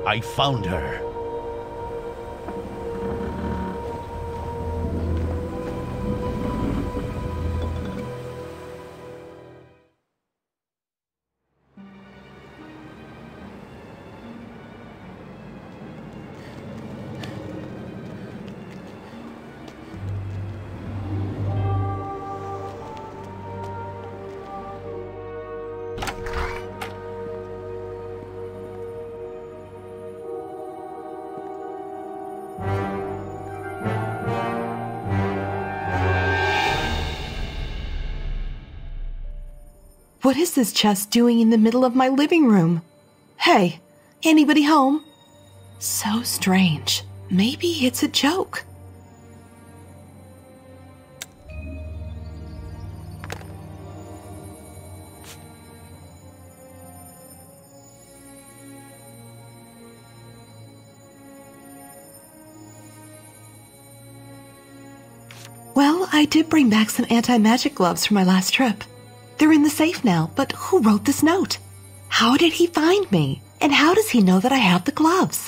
I found her. What is this chest doing in the middle of my living room? Hey, anybody home? So strange. Maybe it's a joke. Well, I did bring back some anti-magic gloves from my last trip. They're in the safe now, but who wrote this note? How did he find me? And how does he know that I have the gloves?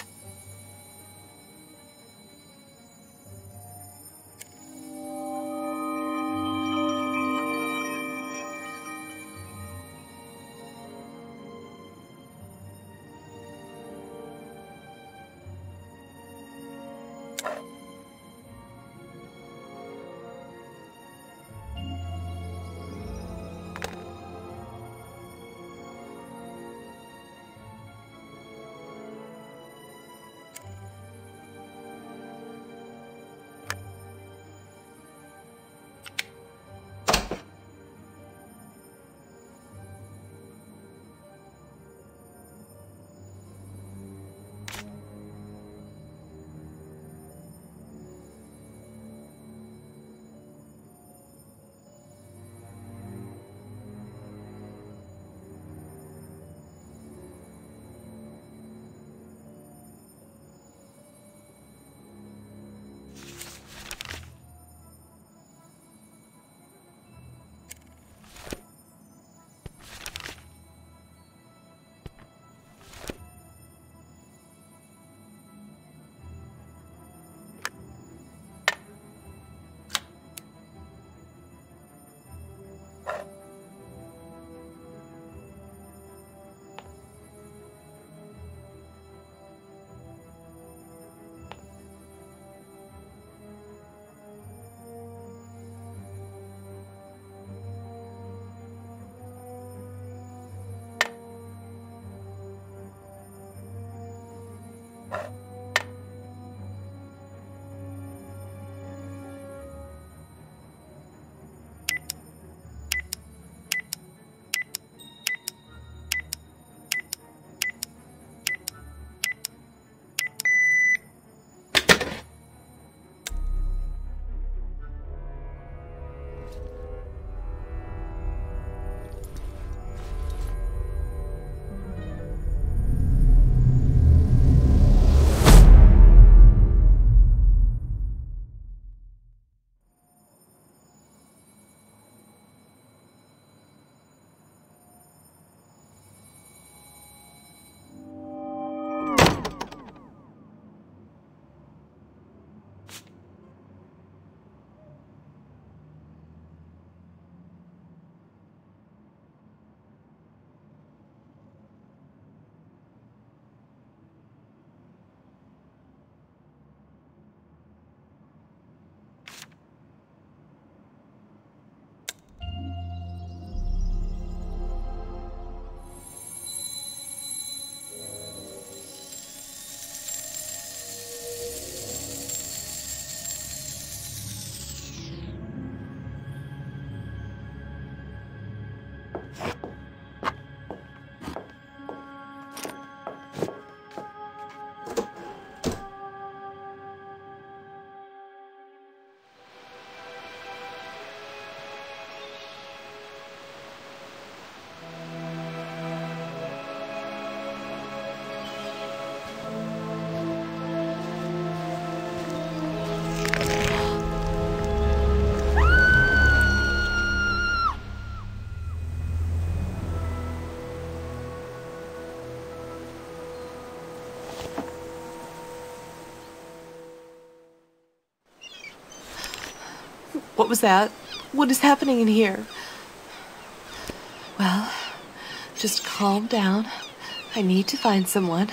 What was that? What is happening in here? Well, just calm down. I need to find someone.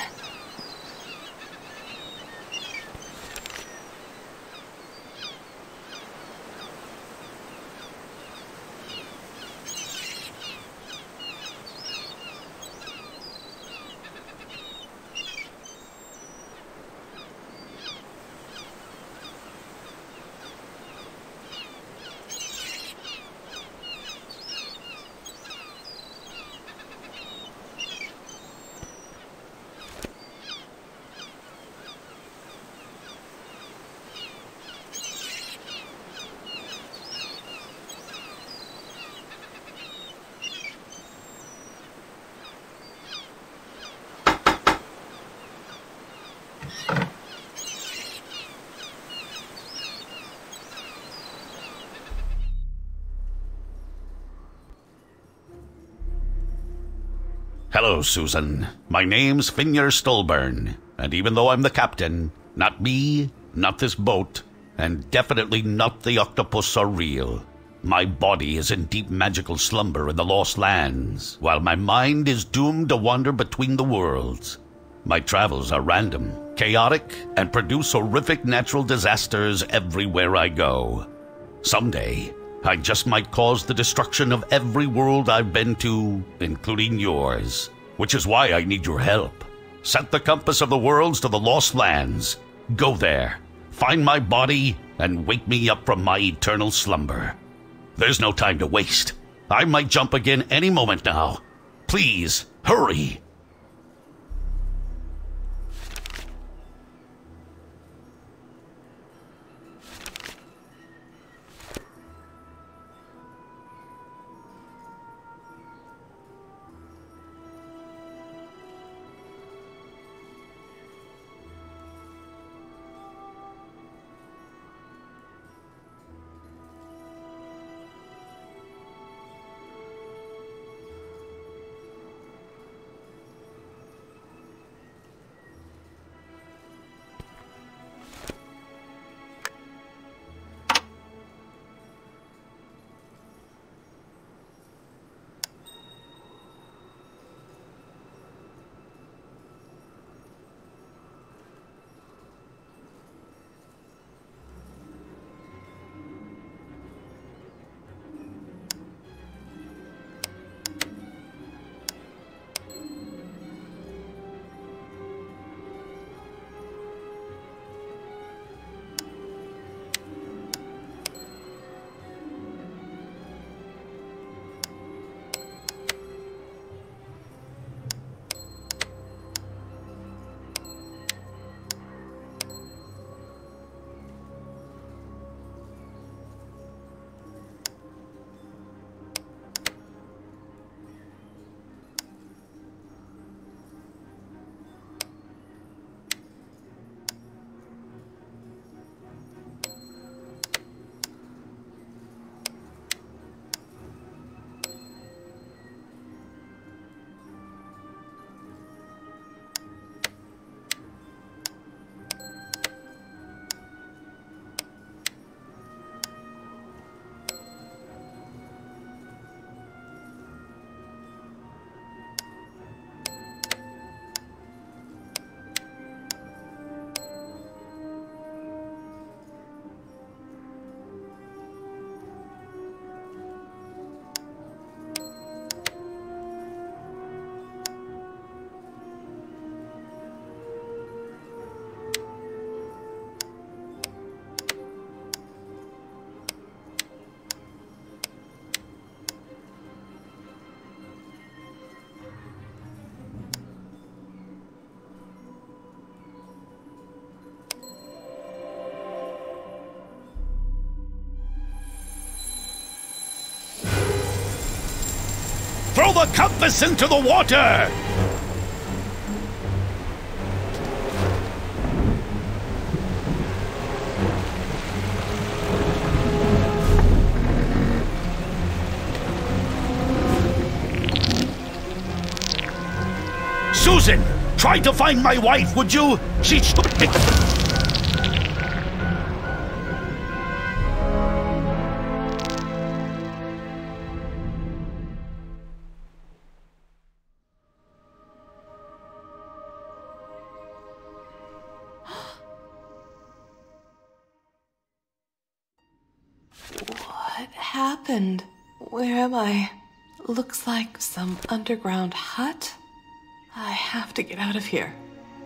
Hello, Susan. My name's Finnear Stolburn, and even though I'm the captain, not me, not this boat, and definitely not the octopus are real. My body is in deep magical slumber in the Lost Lands, while my mind is doomed to wander between the worlds. My travels are random, chaotic, and produce horrific natural disasters everywhere I go. Someday, I just might cause the destruction of every world I've been to, including yours. Which is why I need your help. Set the compass of the worlds to the Lost Lands. Go there, find my body, and wake me up from my eternal slumber. There's no time to waste. I might jump again any moment now. Please, hurry! Throw the compass into the water! Susan, try to find my wife, would you? She's... happened? Where am I? Looks like some underground hut. I have to get out of here.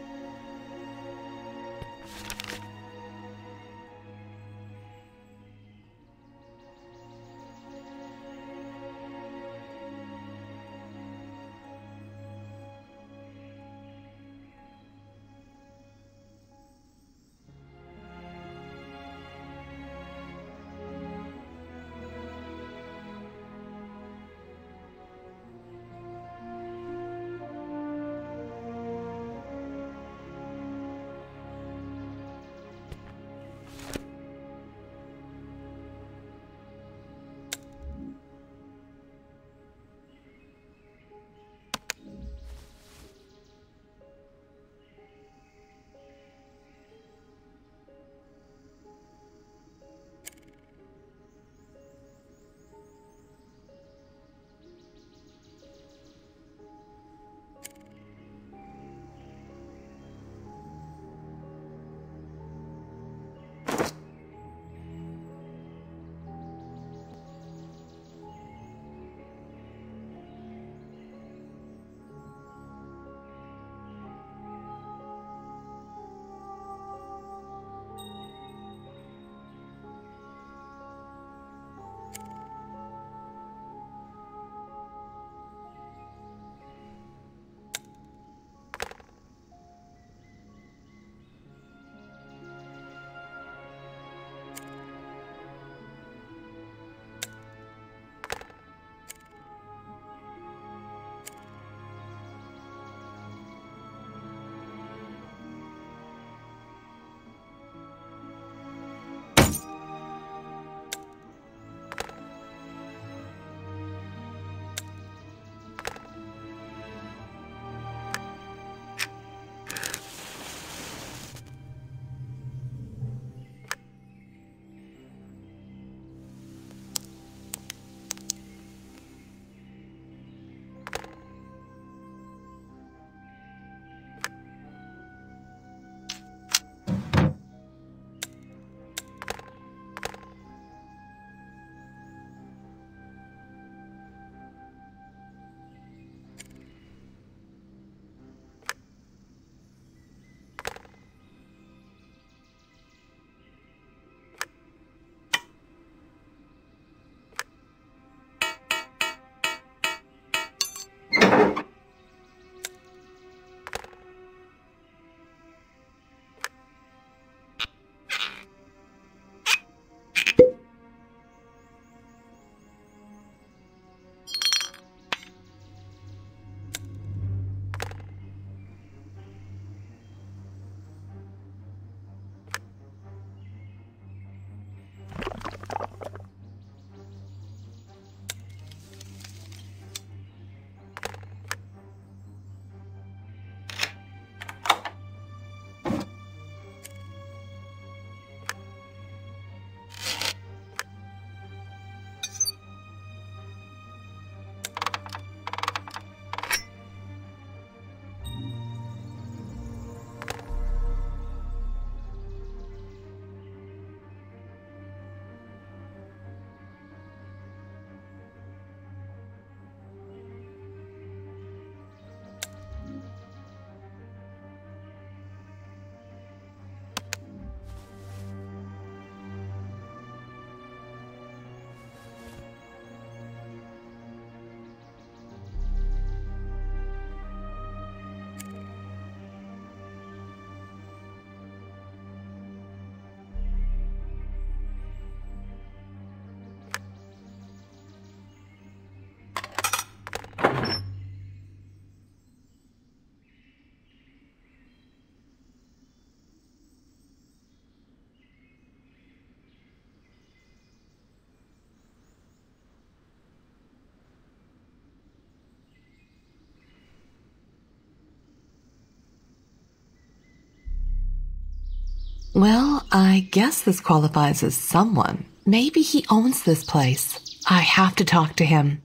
Well, I guess this qualifies as someone. Maybe he owns this place. I have to talk to him.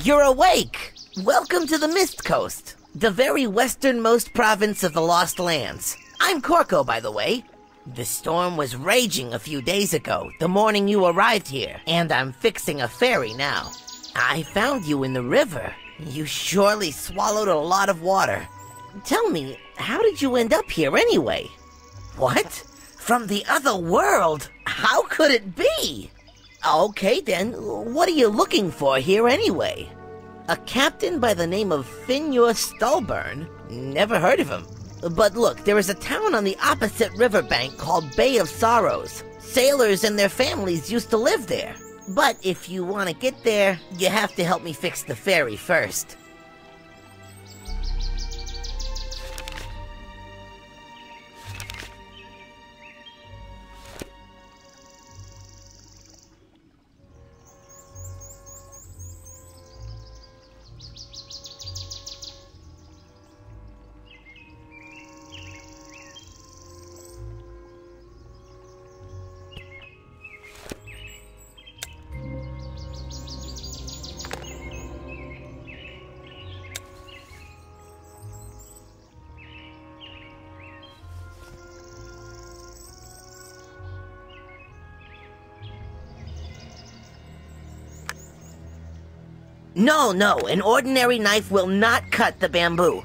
you're awake! Welcome to the Mist Coast, the very westernmost province of the Lost Lands. I'm Corco, by the way. The storm was raging a few days ago, the morning you arrived here, and I'm fixing a ferry now. I found you in the river. You surely swallowed a lot of water. Tell me, how did you end up here anyway? What? From the other world? How could it be? Okay then, what are you looking for here anyway? A captain by the name of Finyor Stolburn? Never heard of him. But look, there is a town on the opposite riverbank called Bay of Sorrows. Sailors and their families used to live there. But if you want to get there, you have to help me fix the ferry first. No, an ordinary knife will not cut the bamboo.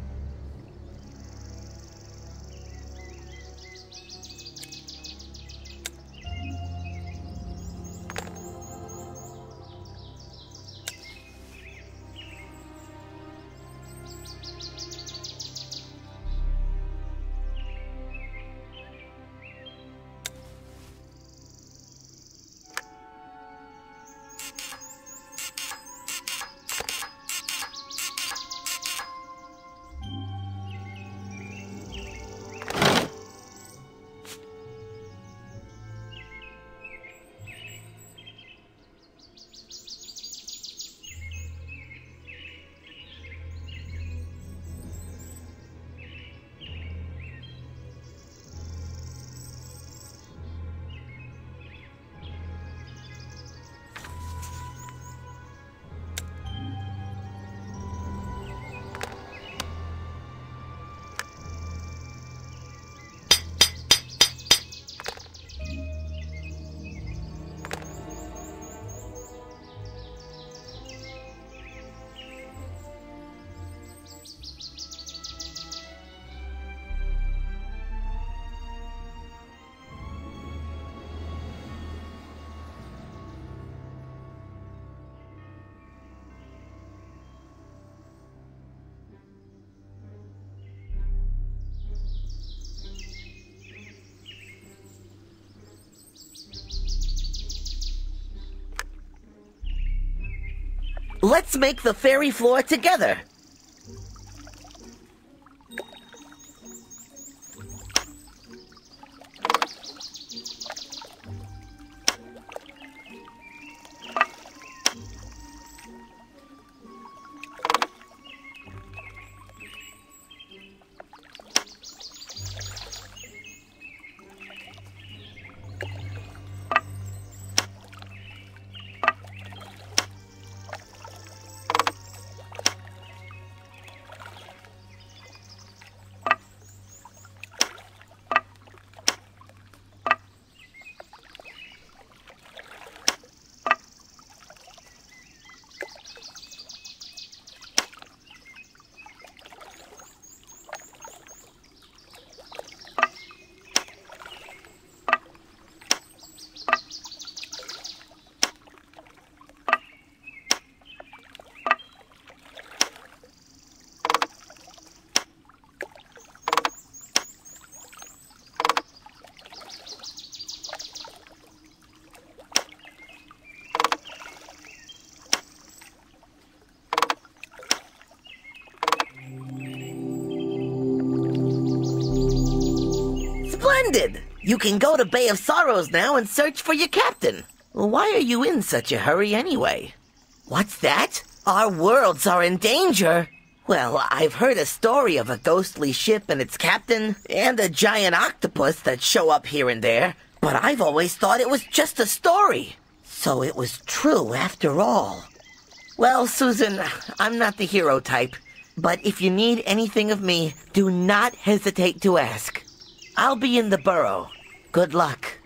Let's make the ferry floor together. Splendid! You can go to Bay of Sorrows now and search for your captain. Why are you in such a hurry anyway? What's that? Our worlds are in danger? Well, I've heard a story of a ghostly ship and its captain, and a giant octopus that show up here and there, but I've always thought it was just a story. So it was true after all. Well, Susan, I'm not the hero type, but if you need anything of me, do not hesitate to ask. I'll be in the burrow. Good luck.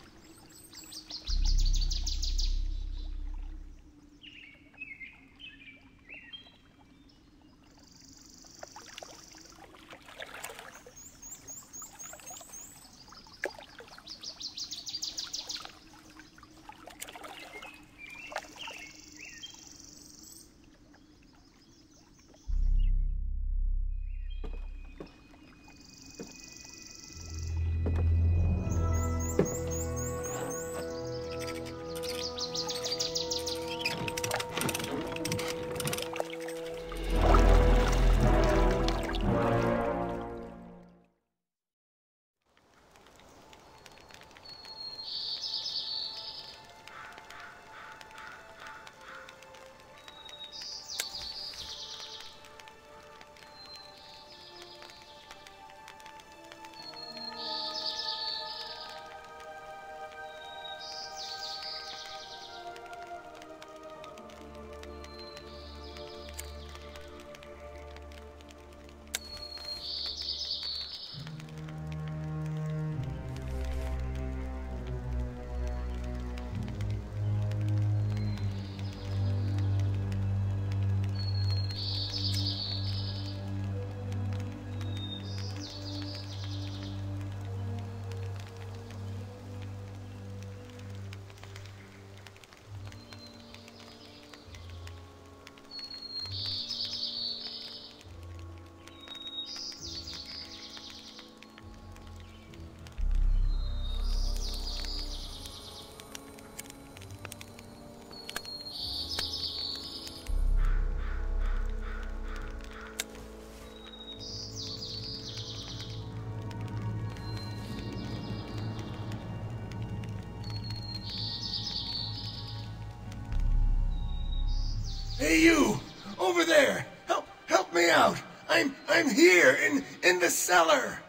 Hey, you! Over there! Help me out! I'm here, in the cellar!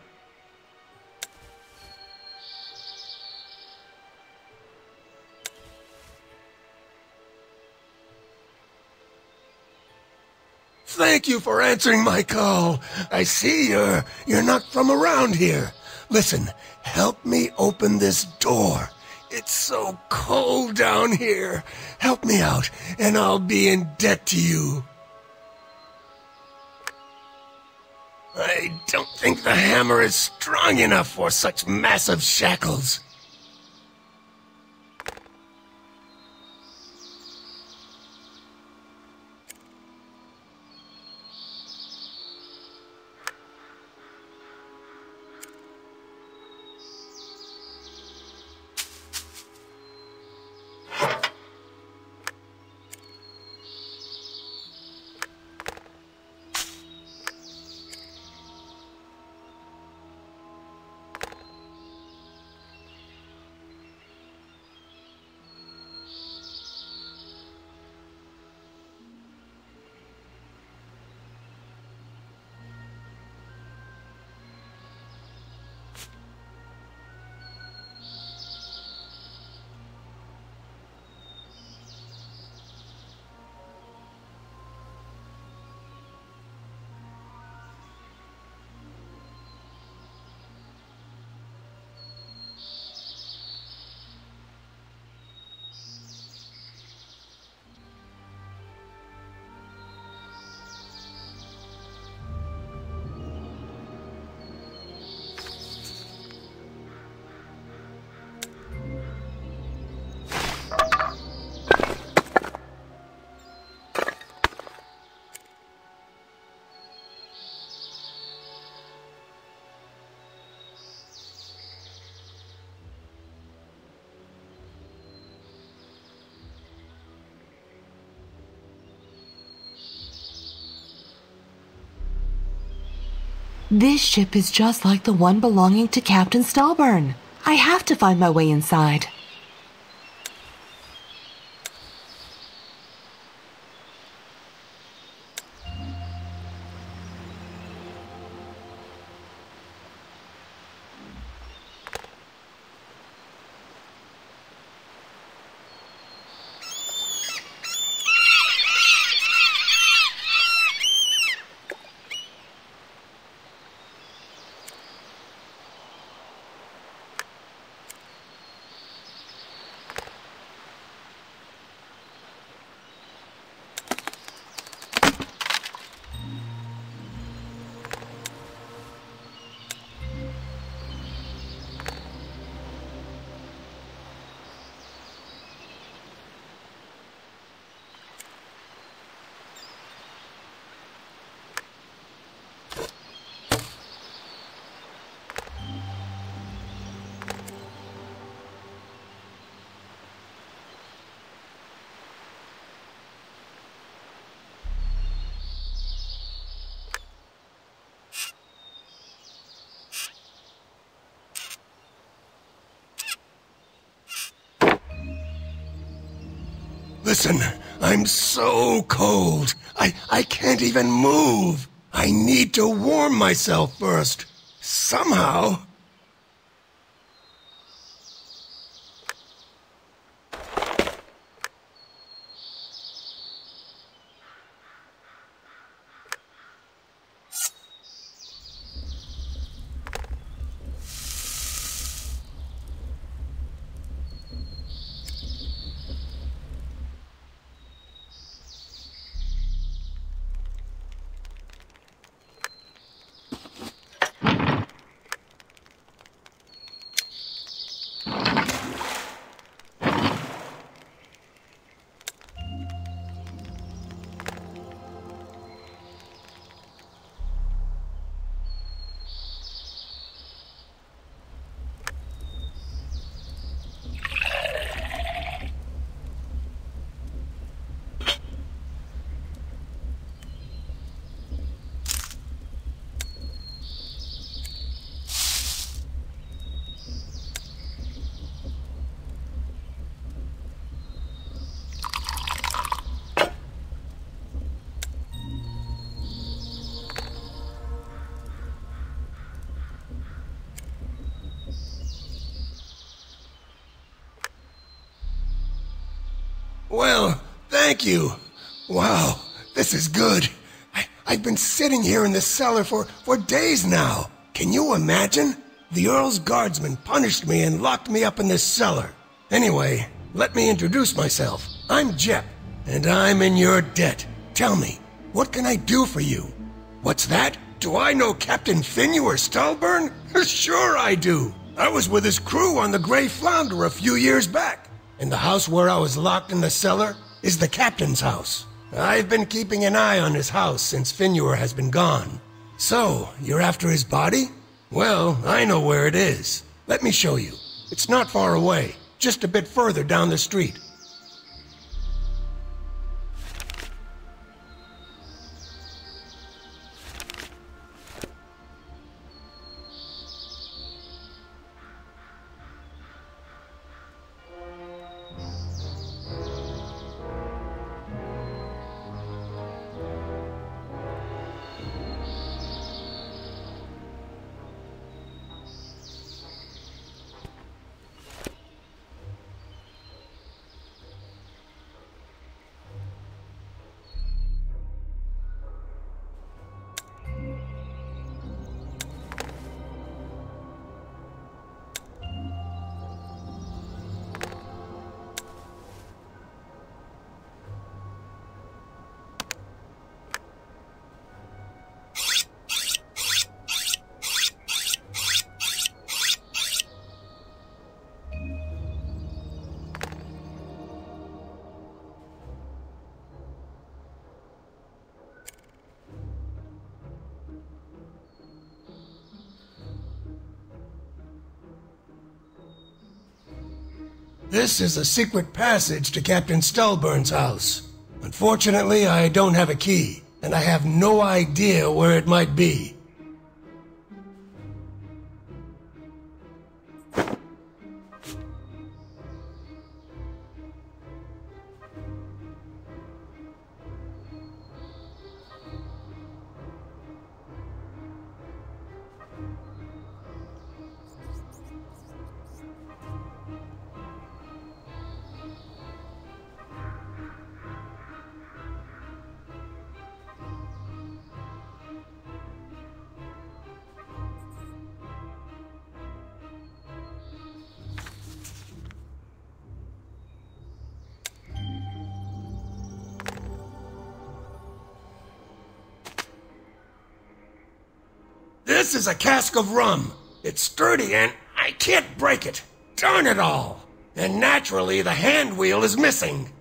Thank you for answering my call. I see you're not from around here. Listen, help me open this door. It's so cold down here. Help me out, and I'll be in debt to you. I don't think the hammer is strong enough for such massive shackles. This ship is just like the one belonging to Captain Stallburn. I have to find my way inside. Listen, I'm so cold. I can't even move. I need to warm myself first. Somehow. Well, thank you. Wow, this is good. I've been sitting here in this cellar for days now. Can you imagine? The Earl's guardsmen punished me and locked me up in this cellar. Anyway, let me introduce myself. I'm Jep, and I'm in your debt. Tell me, what can I do for you? What's that? Do I know Captain Finnewer Stulburn? Sure I do. I was with his crew on the Grey Flounder a few years back. And the house where I was locked in the cellar is the captain's house. I've been keeping an eye on his house since Finnewer has been gone. So, you're after his body? Well, I know where it is. Let me show you. It's not far away, just a bit further down the street. This is a secret passage to Captain Stulburn's house. Unfortunately, I don't have a key, and I have no idea where it might be. This is a cask of rum. It's sturdy and I can't break it. Darn it all. And naturally, the hand wheel is missing.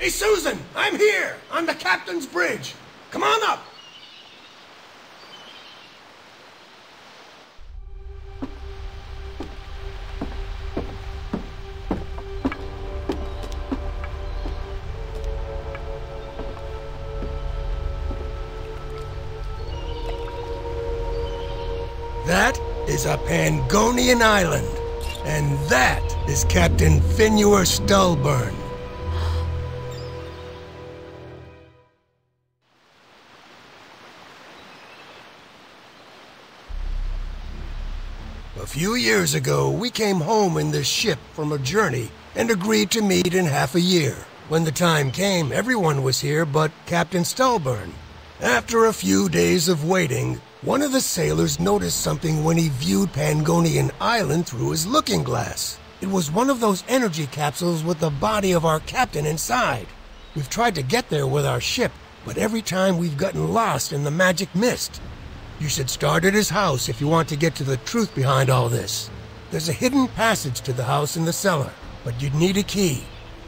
Hey, Susan, I'm here, on the captain's bridge. Come on up. That is a Pangonian island, and that is Captain V.O.R. Stulburn. A few years ago, we came home in this ship from a journey and agreed to meet in half a year. When the time came, everyone was here but Captain Stulburn. After a few days of waiting, one of the sailors noticed something when he viewed Pangonian Island through his looking glass. It was one of those energy capsules with the body of our captain inside. We've tried to get there with our ship, but every time we've gotten lost in the magic mist. You should start at his house if you want to get to the truth behind all this. There's a hidden passage to the house in the cellar, but you'd need a key.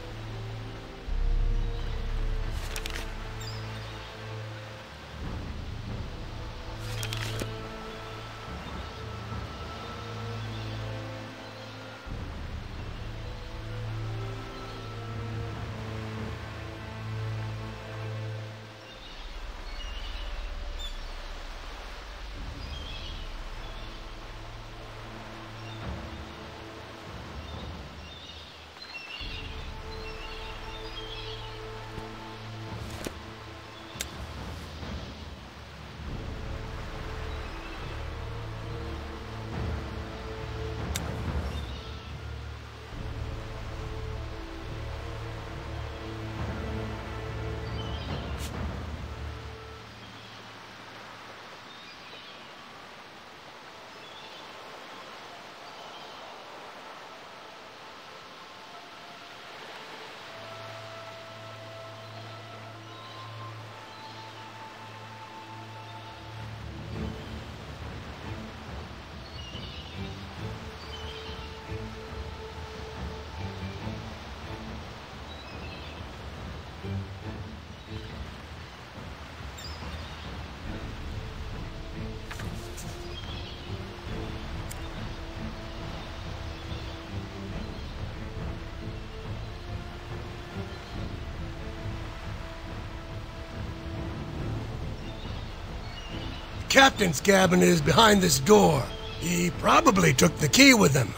Captain's cabin is behind this door. He probably took the key with him.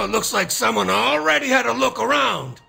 it looks like someone already had a look around.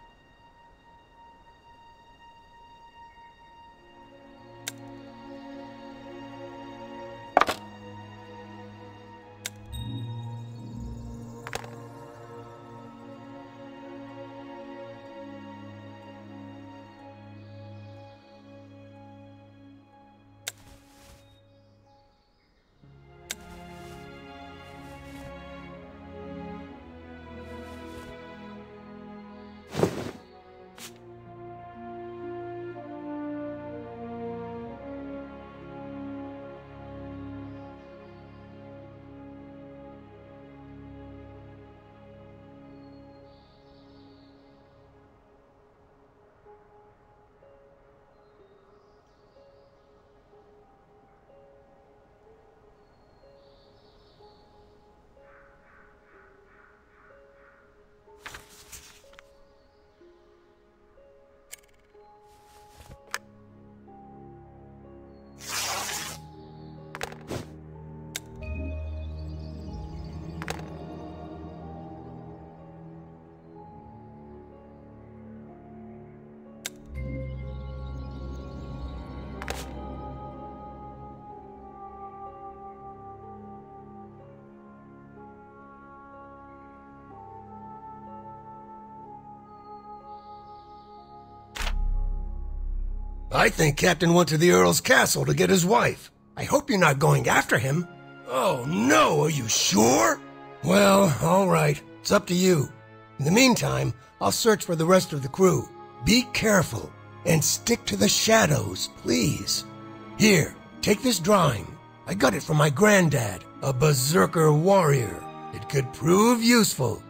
I think Captain went to the Earl's castle to get his wife. I hope you're not going after him. Oh no, are you sure? Well, all right. It's up to you. In the meantime, I'll search for the rest of the crew. Be careful and stick to the shadows, please. Here, take this drawing. I got it from my granddad, a berserker warrior. It could prove useful.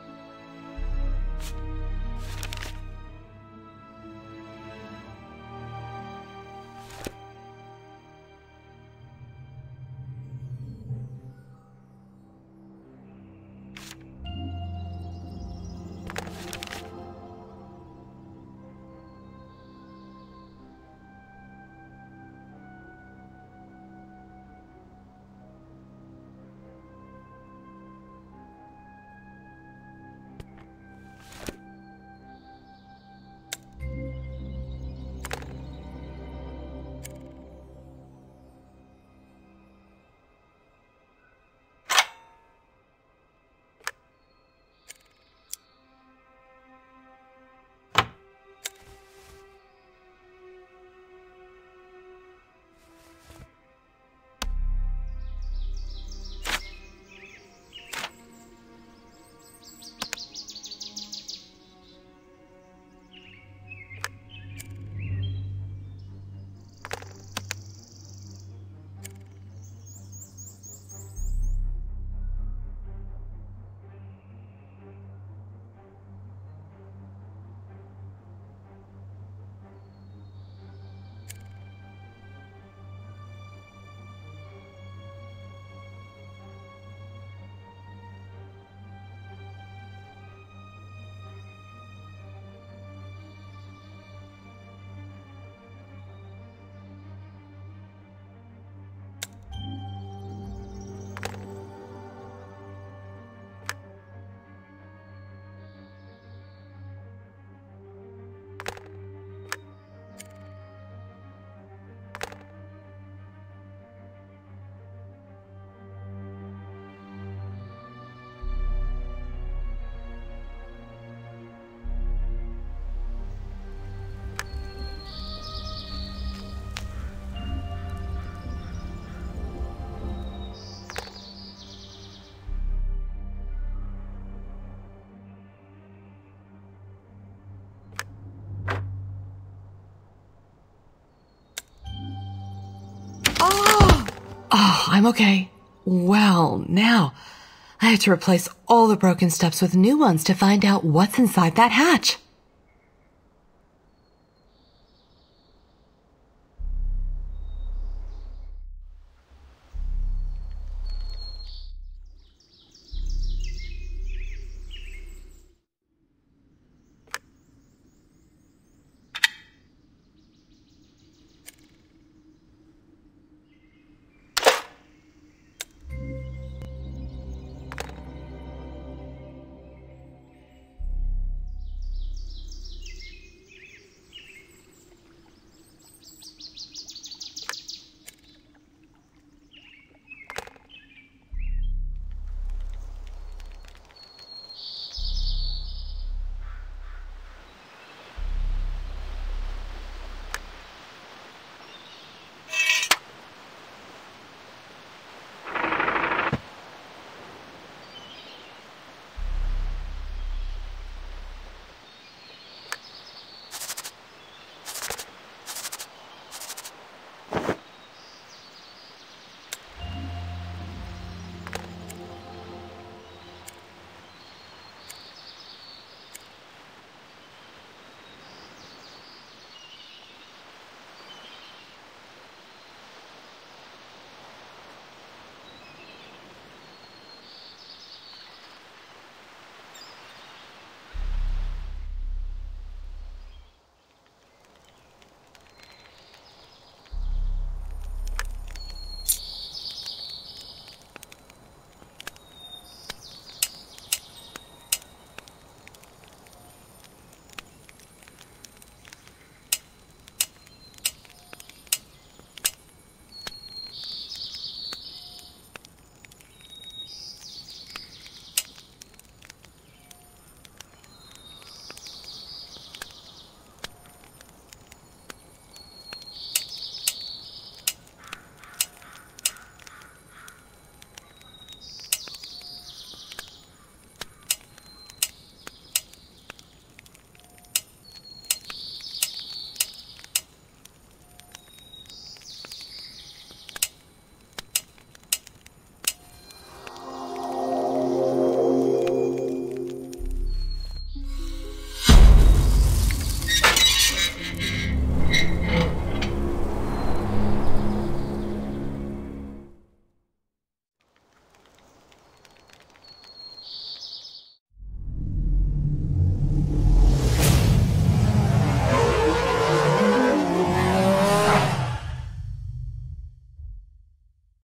Oh, I'm okay. Well, now I have to replace all the broken steps with new ones to find out what's inside that hatch.